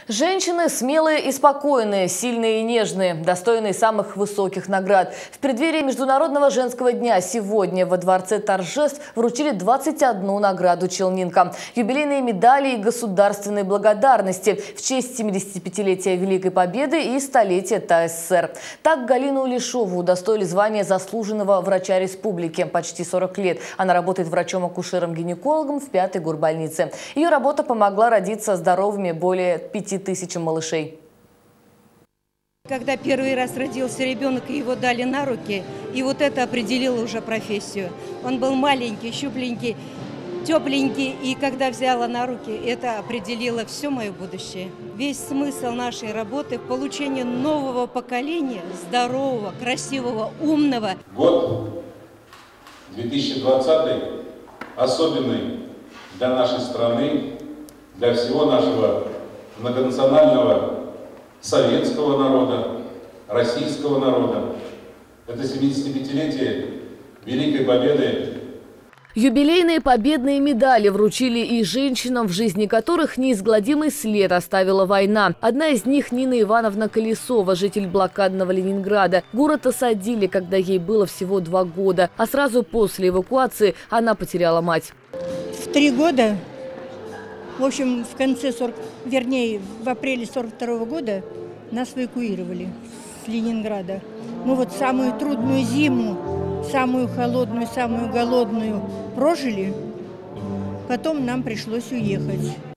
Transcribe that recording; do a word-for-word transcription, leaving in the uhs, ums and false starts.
Женщины смелые и спокойные, сильные и нежные, достойные самых высоких наград. В преддверии Международного женского дня сегодня во Дворце торжеств вручили двадцать одну награду челнинкам. Юбилейные медали и государственные благодарности в честь семидесятипятилетия Великой Победы и столетия ТССР. Так Галину Улешову удостоили звания заслуженного врача республики. Почти сорок лет она работает врачом-акушером-гинекологом в пятой горбольнице. Ее работа помогла родиться здоровыми более пяти тысячам малышей. Когда первый раз родился ребенок и его дали на руки, и вот это определило уже профессию. Он был маленький, щупленький, тепленький, и когда взяла на руки, это определило все мое будущее. Весь смысл нашей работы в получении нового поколения, здорового, красивого, умного. Год две тысячи двадцатый особенный для нашей страны, для всего нашего многонационального советского народа, российского народа. Это семидесятипятилетие Великой Победы. Юбилейные победные медали вручили и женщинам, в жизни которых неизгладимый след оставила война. Одна из них – Нина Ивановна Колесова, житель блокадного Ленинграда. Город осадили, когда ей было всего два года, а сразу после эвакуации она потеряла мать. В три года, в общем, в конце сорок, вернее, в апреле сорок второго года нас эвакуировали с Ленинграда. Мы вот самую трудную зиму, самую холодную, самую голодную прожили. Потом нам пришлось уехать.